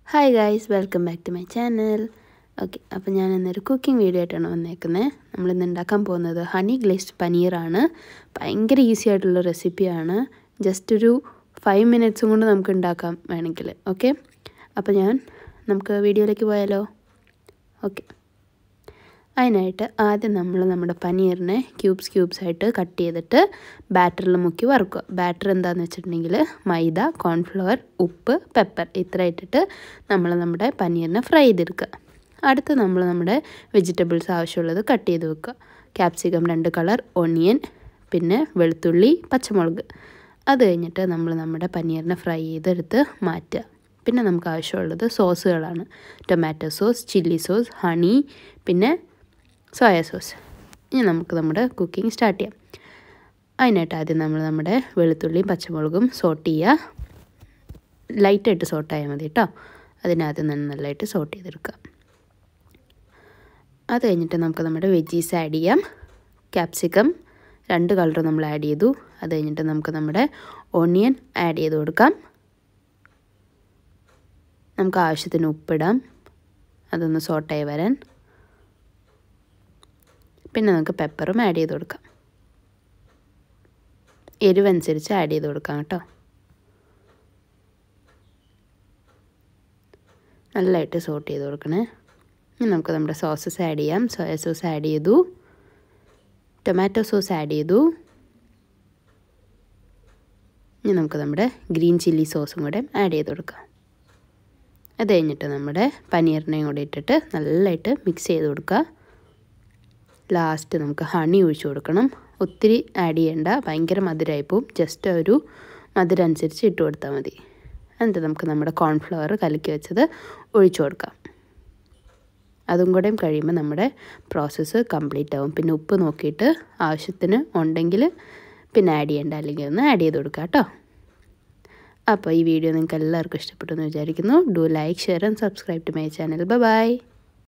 Hi guys, welcome back to my channel. Okay, അപ്പോൾ ഞാൻ ഇന്നൊരു കുക്കിംഗ് വീഡിയോ ആയിട്ടാണ് വന്നേക്കുന്നത്. നമ്മൾ ഇന്ന് ഉണ്ടാക്കാൻ പോകുന്നത് ഹണി ഗ്ലേസ്ഡ് പനീർ ആണ്. ഭയങ്കര ഈസി ആയിട്ടുള്ള റെസിപ്പിയാണ്. ജസ്റ്റ് ഒരു 5 minutes കൊണ്ട് നമുക്ക് ഉണ്ടാക്കാം വേണമെങ്കിൽ. ഓക്കെ, അപ്പോൾ നമുക്ക് വീഡിയോയിലേക്ക് പോയാലോ. ഓക്കെ, അതിനായിട്ട് ആദ്യം നമ്മൾ നമ്മുടെ പനീറിനെ ക്യൂബ്സ് ആയിട്ട് കട്ട് ചെയ്തിട്ട് ബാറ്ററിൽ മുക്കി വറുക്കുക. ബാറ്റർ എന്താണെന്ന് വെച്ചിട്ടുണ്ടെങ്കിൽ മൈദ, കോൺഫ്ലവർ, ഉപ്പ്, പെപ്പർ ഇത്ര ഇട്ടിട്ട് നമ്മൾ നമ്മുടെ പനീറിനെ ഫ്രൈ ചെയ്തെടുക്കുക. അടുത്ത് നമ്മൾ നമ്മുടെ വെജിറ്റബിൾസ് ആവശ്യമുള്ളത് കട്ട് ചെയ്ത് വെക്കുക. ക്യാപ്സിക്കം 2 കളർ, ഓണിയൻ, പിന്നെ വെളുത്തുള്ളി, പച്ചമുളക്. അത് കഴിഞ്ഞിട്ട് നമ്മൾ നമ്മുടെ പനീറിനെ ഫ്രൈ ചെയ്തെടുത്ത് മാറ്റുക. പിന്നെ നമുക്ക് ആവശ്യമുള്ളത് സോസുകളാണ്. Tomato sauce, chilli sauce, honey, പിന്നെ സോയ സോസ്. ഇനി നമുക്ക് നമ്മുടെ കുക്കിംഗ് സ്റ്റാർട്ട് ചെയ്യാം. അതിനായിട്ട് ആദ്യം നമ്മൾ നമ്മുടെ വെളുത്തുള്ളിയും പച്ചമുളകും സോട്ട് ചെയ്യുക. ലൈറ്റായിട്ട് സോട്ടായാൽ മതി കേട്ടോ. അതിനാദ്യം നല്ലതായിട്ട് സോട്ട് ചെയ്തെടുക്കുക. അത് കഴിഞ്ഞിട്ട് നമുക്ക് നമ്മുടെ വെജീസ് ആഡ് ചെയ്യാം. ക്യാപ്സിക്കം 2 കളർ നമ്മൾ ആഡ് ചെയ്തു. അത് കഴിഞ്ഞിട്ട് നമുക്ക് നമ്മുടെ ഓണിയൻ ആഡ് ചെയ്ത് കൊടുക്കാം. നമുക്ക് ആവശ്യത്തിന് ഉപ്പിടാം, അതൊന്ന് സോട്ടായി വരാൻ. പിന്നെ നമുക്ക് പെപ്പറും ആഡ് ചെയ്ത് കൊടുക്കാം. എരിവനുസരിച്ച് ആഡ് ചെയ്ത് കൊടുക്കാം കേട്ടോ. നല്ലതായിട്ട് സോട്ട് ചെയ്ത് കൊടുക്കണേ. ഇനി നമുക്ക് നമ്മുടെ സോസസ് ആഡ് ചെയ്യാം. സോയ സോസ് ആഡ് ചെയ്തു, ടൊമാറ്റോ സോസ് ആഡ് ചെയ്തു. ഇനി നമുക്ക് നമ്മുടെ ഗ്രീൻ ചില്ലി സോസും കൂടെ ആഡ് ചെയ്ത് കൊടുക്കാം. അത് കഴിഞ്ഞിട്ട് നമ്മുടെ പനീറിനെയും കൂടെ ഇട്ടിട്ട് നല്ലതായിട്ട് മിക്സ് ചെയ്ത് കൊടുക്കുക. ലാസ്റ്റ് നമുക്ക് ഹണി ഒഴിച്ചു കൊടുക്കണം. ഒത്തിരി ആഡ് ചെയ്യേണ്ട, ഭയങ്കര മധുരമായി പോവും. ജസ്റ്റ് ഒരു മധുരം അനുസരിച്ച് ഇട്ട് കൊടുത്താൽ മതി. എന്നിട്ട് നമുക്ക് നമ്മുടെ കോൺഫ്ലവർ കലക്കി വെച്ചത് ഒഴിച്ചു കൊടുക്കാം. അതും കൂടെയും കഴിയുമ്പോൾ നമ്മുടെ പ്രോസസ്സ് കംപ്ലീറ്റ് ആവും. പിന്നെ ഉപ്പ് നോക്കിയിട്ട് ആവശ്യത്തിന് ഉണ്ടെങ്കിൽ പിന്നെ ആഡ് ചെയ്യേണ്ട, അല്ലെങ്കിൽ ഒന്ന് ആഡ് ചെയ്ത് കൊടുക്കാം കേട്ടോ. അപ്പോൾ ഈ വീഡിയോ നിങ്ങൾക്ക് എല്ലാവർക്കും ഇഷ്ടപ്പെട്ടു എന്ന് വിചാരിക്കുന്നു. Do like, share and subscribe to my channel. By.